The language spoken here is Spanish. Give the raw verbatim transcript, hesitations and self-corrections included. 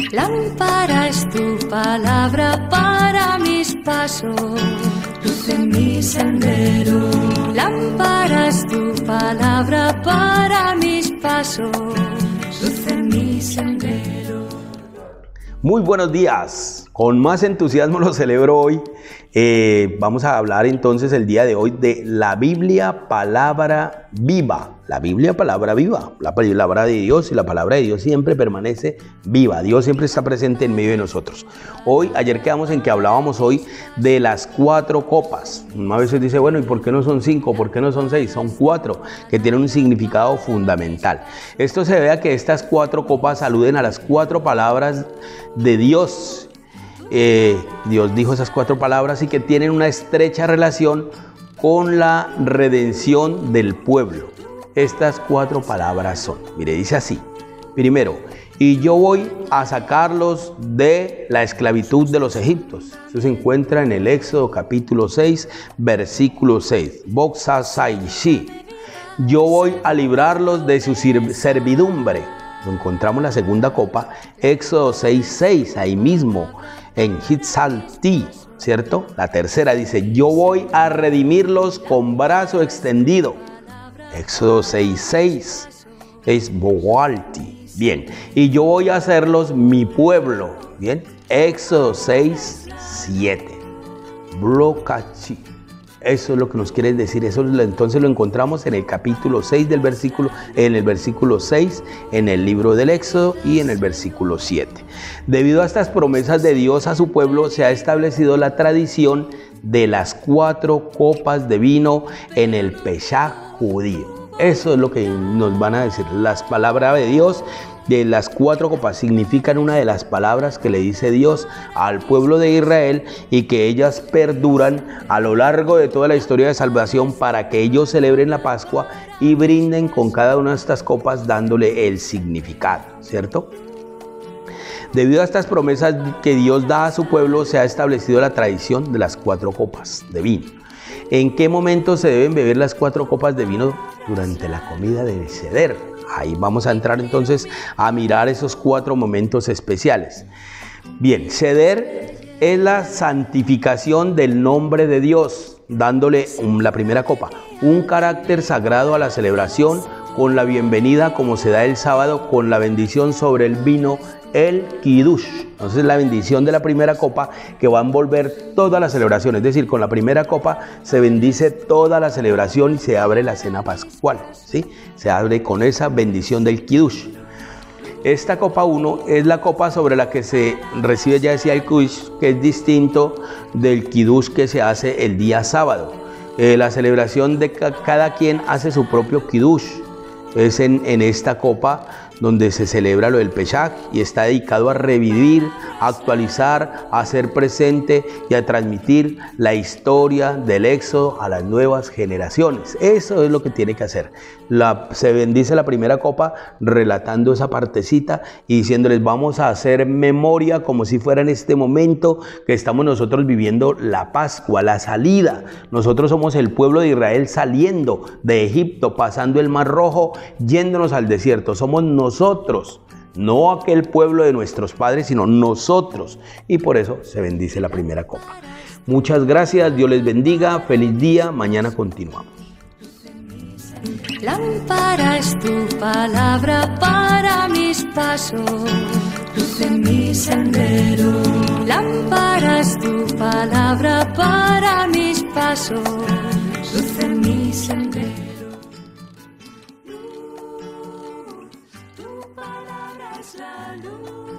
Lámpara es tu palabra para mis pasos, luz en mi sendero. Lámpara es tu palabra para mis pasos, luz en mi sendero. Muy buenos días, con más entusiasmo lo celebro hoy. Eh, vamos a hablar entonces el día de hoy de la Biblia Palabra Viva. La Biblia Palabra Viva, la palabra de Dios, y la palabra de Dios siempre permanece viva. Dios siempre está presente en medio de nosotros. Hoy, ayer quedamos en que hablábamos hoy de las cuatro copas. A veces dice, bueno, ¿y por qué no son cinco? ¿Por qué no son seis? Son cuatro, que tienen un significado fundamental. Esto se debe a que estas cuatro copas aluden a las cuatro palabras de Dios. Eh, Dios dijo esas cuatro palabras y que tienen una estrecha relación con la redención del pueblo. Estas cuatro palabras son, mire, dice así: primero, y yo voy a sacarlos de la esclavitud de los egipcios. Eso se encuentra en el Éxodo capítulo seis, versículo seis. Boxasaishi. Yo voy a librarlos de su servidumbre. Lo encontramos en la segunda copa, Éxodo seis, seis, ahí mismo, en Hitzalti, ¿cierto? La tercera dice, yo voy a redimirlos con brazo extendido. Éxodo seis, seis, es Boalti. Bien, y yo voy a hacerlos mi pueblo. Bien, Éxodo seis, siete, Blocachi. Eso es lo que nos quiere decir. Eso entonces lo encontramos en el capítulo seis del versículo, en el versículo seis, en el libro del Éxodo y en el versículo siete. Debido a estas promesas de Dios a su pueblo, se ha establecido la tradición de las cuatro copas de vino en el Pesaj judío. Eso es lo que nos van a decir. Las palabras de Dios de las cuatro copas significan una de las palabras que le dice Dios al pueblo de Israel y que ellas perduran a lo largo de toda la historia de salvación para que ellos celebren la Pascua y brinden con cada una de estas copas dándole el significado, ¿cierto? Debido a estas promesas que Dios da a su pueblo, se ha establecido la tradición de las cuatro copas de vino. ¿En qué momento se deben beber las cuatro copas de vino? Durante la comida del Seder. Ahí vamos a entrar entonces a mirar esos cuatro momentos especiales. Bien, Seder es la santificación del nombre de Dios, dándole um, la primera copa, un carácter sagrado a la celebración, con la bienvenida como se da el sábado, con la bendición sobre el vino, el Kiddush. Entonces la bendición de la primera copa que va a envolver toda la celebración, es decir, con la primera copa se bendice toda la celebración y se abre la cena pascual, ¿sí? Se abre con esa bendición del Kiddush. Esta copa uno es la copa sobre la que se recibe, ya decía, el Kiddush, que es distinto del Kiddush que se hace el día sábado. Eh, la celebración de ca cada quien hace su propio Kiddush. Es en, en esta copa donde se celebra lo del Pesaj y está dedicado a revivir, a actualizar, a hacer presente y a transmitir la historia del Éxodo a las nuevas generaciones. Eso es lo que tiene que hacer. La, se bendice la primera copa relatando esa partecita y diciéndoles vamos a hacer memoria como si fuera en este momento que estamos nosotros viviendo la Pascua, la salida. Nosotros somos el pueblo de Israel saliendo de Egipto, pasando el Mar Rojo, yéndonos al desierto. Somos nosotros, no aquel pueblo de nuestros padres, sino nosotros. Y por eso se bendice la primera copa. Muchas gracias, Dios les bendiga, feliz día, mañana continuamos. Lámpara es tu palabra para mis pasos, luz en mi sendero. Lámpara es tu palabra para mis pasos, luz en mi sendero. Tu palabra es la luz.